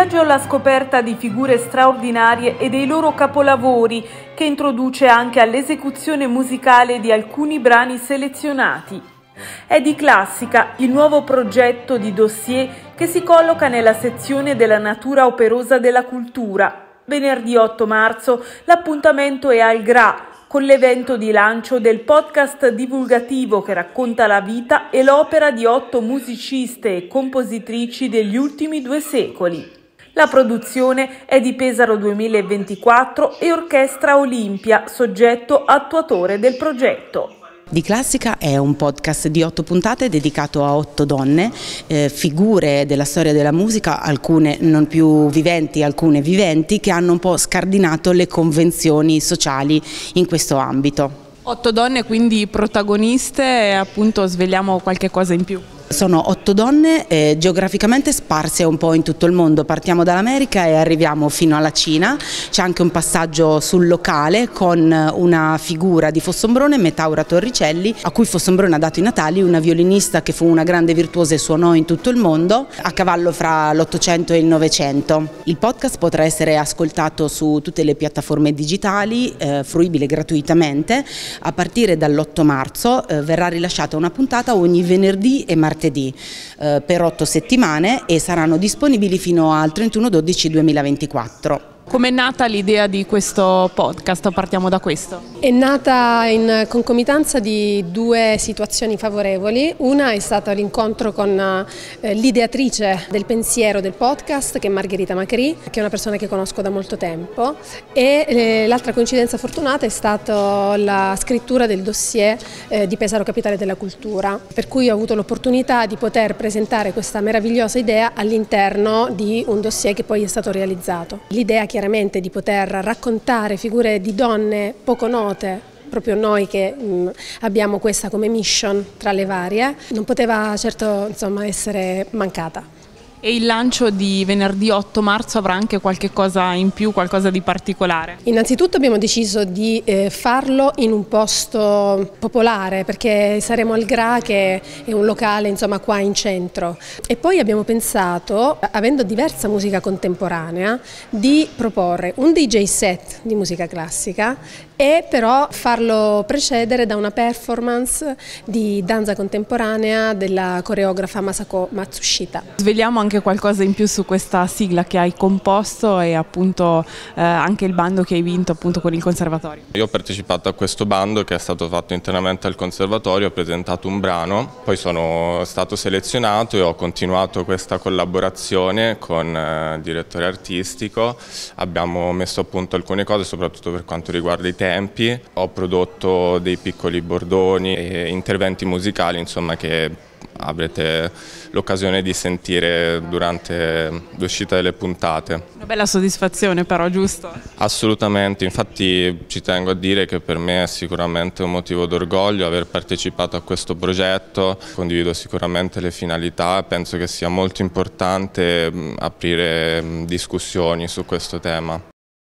viaggio alla scoperta di figure straordinarie e dei loro capolavori, che introduce anche all'esecuzione musicale di alcuni brani selezionati. È di Classica il nuovo progetto di dossier che si colloca nella sezione della natura operosa della cultura. Venerdì 8 marzo l'appuntamento è al GRA, con l'evento di lancio del podcast divulgativo che racconta la vita e l'opera di 8 musiciste e compositrici degli ultimi 2 secoli. La produzione è di Pesaro 2024 e Orchestra Olimpia, soggetto attuatore del progetto. Di Classica è un podcast di 8 puntate dedicato a 8 donne, figure della storia della musica, alcune non più viventi, alcune viventi, che hanno un po' scardinato le convenzioni sociali in questo ambito. 8 donne quindi protagoniste e appunto svegliamo qualche cosa in più. Sono 8 donne geograficamente sparse un po' in tutto il mondo, partiamo dall'America e arriviamo fino alla Cina. C'è anche un passaggio sul locale con una figura di Fossombrone, Metaura Torricelli, a cui Fossombrone ha dato i natali, una violinista che fu una grande virtuosa e suonò in tutto il mondo, a cavallo fra l'800 e il 900. Il podcast potrà essere ascoltato su tutte le piattaforme digitali, fruibile gratuitamente. A partire dall'8 marzo verrà rilasciata una puntata ogni venerdì e martedì per 8 settimane e saranno disponibili fino al 31/12/2024. Com'è nata l'idea di questo podcast? Partiamo da questo. È nata in concomitanza di 2 situazioni favorevoli. Una è stata l'incontro con l'ideatrice del pensiero del podcast, che è Margherita Macri, che è una persona che conosco da molto tempo, e l'altra coincidenza fortunata è stata la scrittura del dossier di Pesaro Capitale della Cultura, per cui ho avuto l'opportunità di poter presentare questa meravigliosa idea all'interno di un dossier che poi è stato realizzato. L'idea chiaramente di poter raccontare figure di donne poco note, proprio noi che abbiamo questa come mission tra le varie, non poteva certo essere mancata. E il lancio di venerdì 8 marzo avrà anche qualche cosa in più, qualcosa di particolare? Innanzitutto abbiamo deciso di farlo in un posto popolare, perché saremo al GRA, che è un locale qua in centro, e poi abbiamo pensato, avendo diversa musica contemporanea, di proporre un DJ set di musica classica e però farlo precedere da una performance di danza contemporanea della coreografa Masako Matsushita. Svegliamo anche qualcosa in più su questa sigla che hai composto e appunto anche il bando che hai vinto appunto con il conservatorio. Io ho partecipato a questo bando che è stato fatto internamente al conservatorio, ho presentato un brano, poi sono stato selezionato e ho continuato questa collaborazione con il direttore artistico. Abbiamo messo a punto alcune cose, soprattutto per quanto riguarda i tempi. Ho prodotto dei piccoli bordoni e interventi musicali che avrete l'occasione di sentire durante l'uscita delle puntate. Una bella soddisfazione però, giusto? Assolutamente, infatti ci tengo a dire che per me è sicuramente un motivo d'orgoglio aver partecipato a questo progetto, condivido sicuramente le finalità, penso che sia molto importante aprire discussioni su questo tema.